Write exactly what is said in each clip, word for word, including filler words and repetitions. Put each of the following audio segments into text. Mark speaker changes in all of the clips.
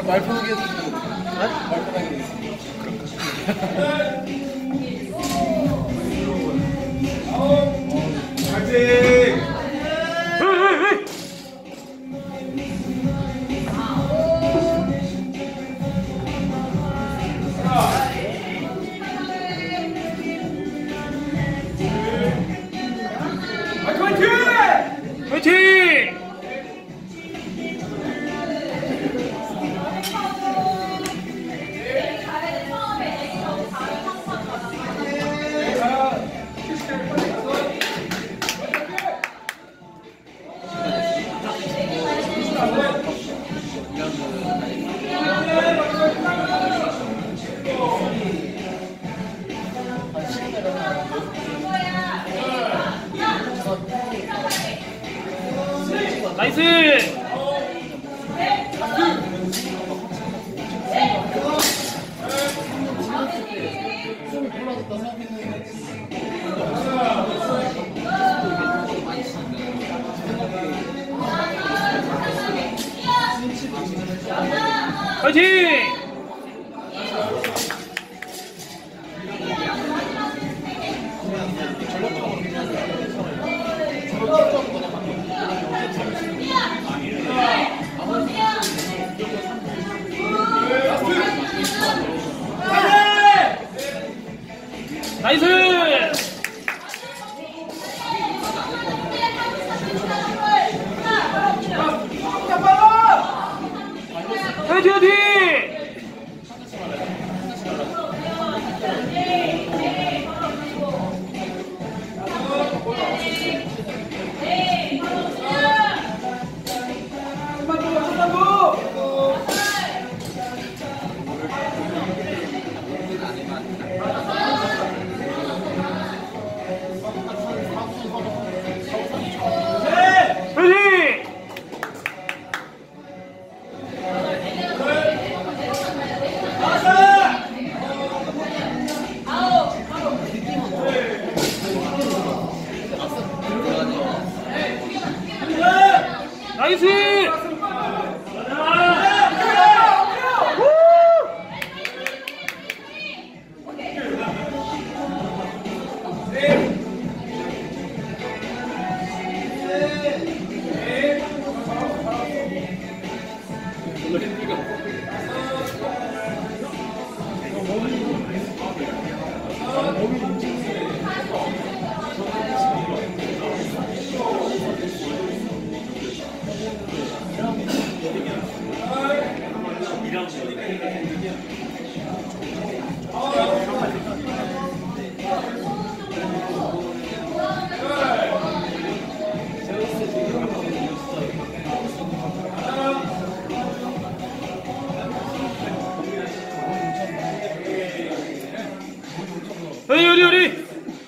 Speaker 1: 말 편하게 해주시면 말 편하게 해주시면 파이팅!
Speaker 2: 화이팅! 나이스! 화이팅! 나이스! 화이팅 화이팅! 나이스! 어디 어디 어디?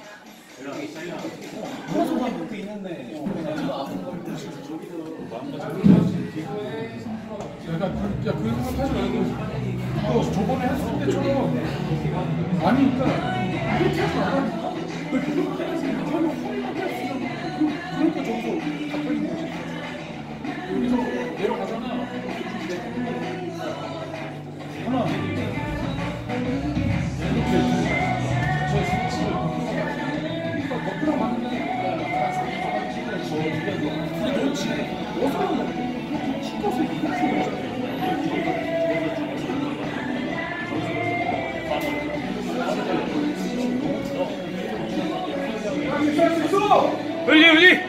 Speaker 1: 야, 그 생각하지 말고 너 저번에 했을 때처럼 아니니까 이렇게 하지 말라니까. 너 그렇게 해서 이렇게 하면 허리만 했으면 그러니까 저기서 다 풀리는 거지. 여기서 내려가잖아. 하나 이렇게 저 스치를 그러니까 거꾸로 맞는다니까 다 스치를 저 뒤에 그렇지. 어서 시켜서 이렇게
Speaker 2: 올리 올리!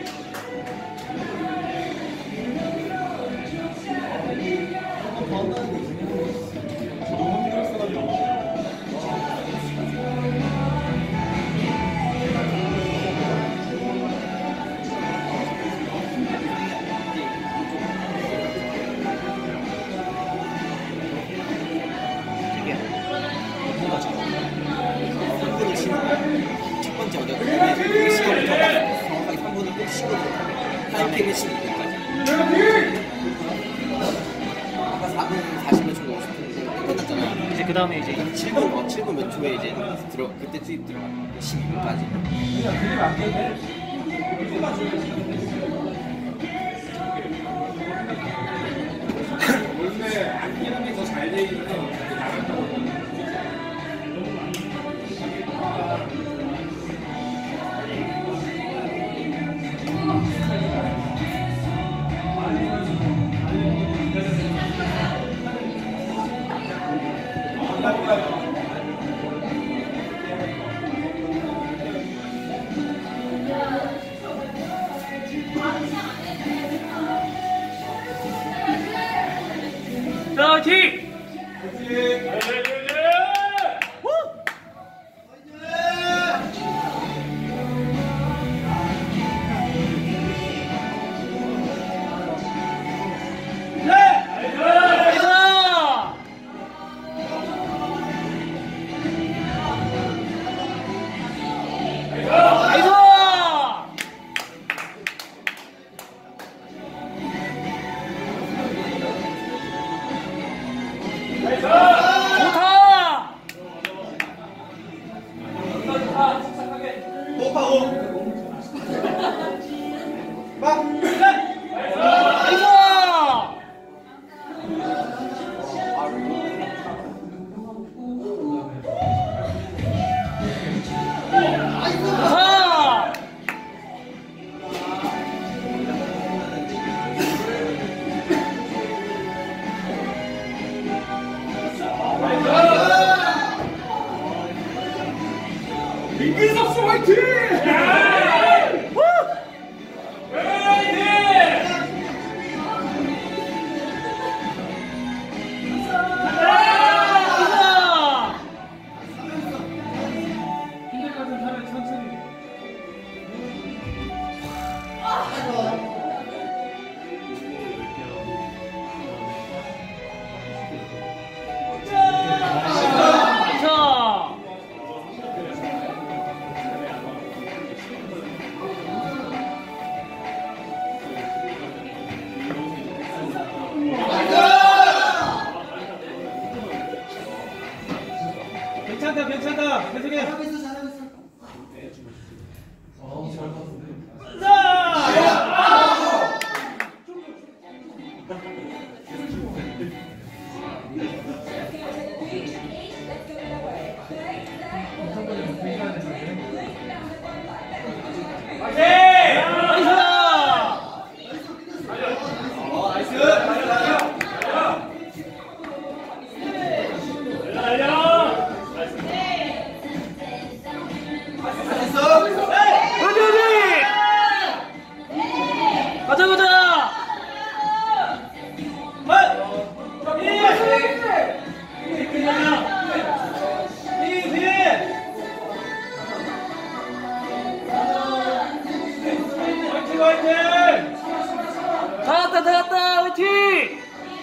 Speaker 3: 첫 번째 어제 그 시간부터 정확하게 삼 분을 꼭 쉬고 타임케이블 쉬고 끝까지 아까 사 분 사십 몇 초 정도 끝났잖아.
Speaker 2: 이제 그 다음에 이제
Speaker 3: 칠 분, 어, 칠 분 몇 초에 이제 들어 그때 투입 들어가 십이 분까지.
Speaker 1: 원래 안 끼는 게 더
Speaker 2: 자, 킥!
Speaker 1: 민규석수 화이팅!
Speaker 2: 괜찮다, 괜찮다. 계속해.
Speaker 3: 잘하고 있어, 잘하고 있어.
Speaker 2: 가자, 가자! 다 왔다, 다 왔다! 화이팅!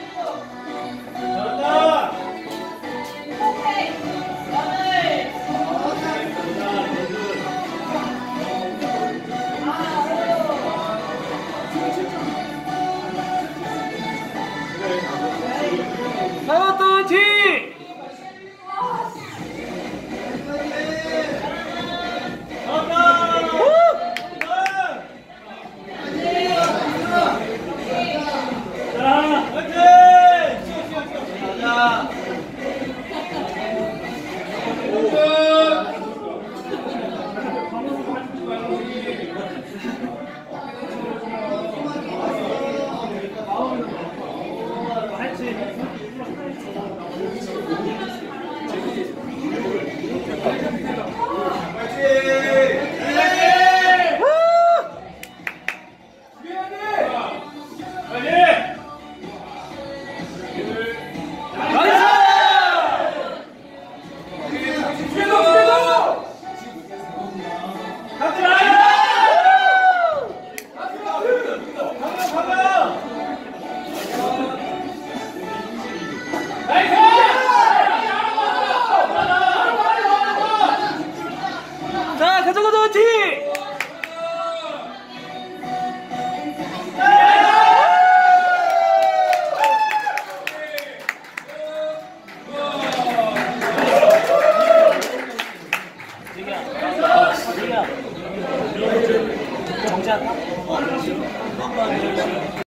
Speaker 2: 다 왔다, 화이팅! 자, 가자, 가자, 화이팅! 정지할까?